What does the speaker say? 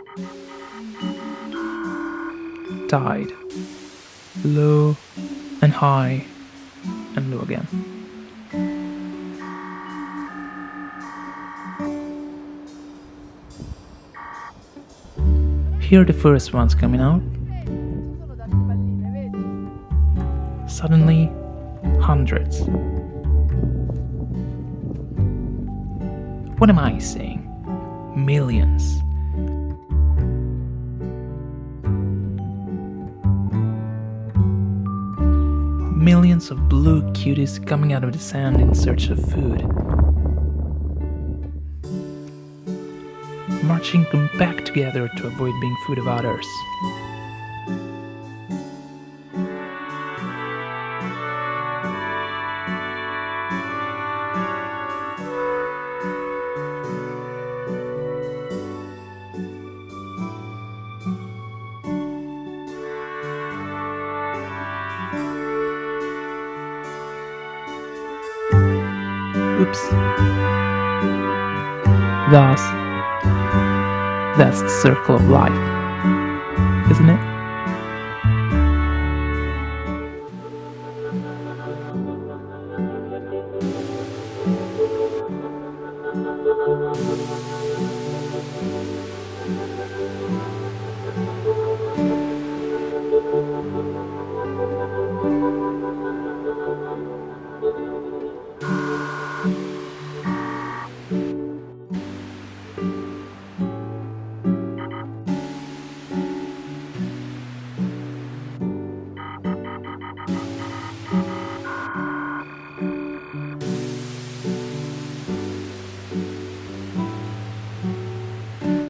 Tide. Low and high and low again. Here are the first ones coming out. Suddenly, hundreds. What am I saying? Millions. Millions of blue cuties coming out of the sand in search of food. Marching compact together to avoid being food of others. Oops. Thus, that's the circle of life, isn't it?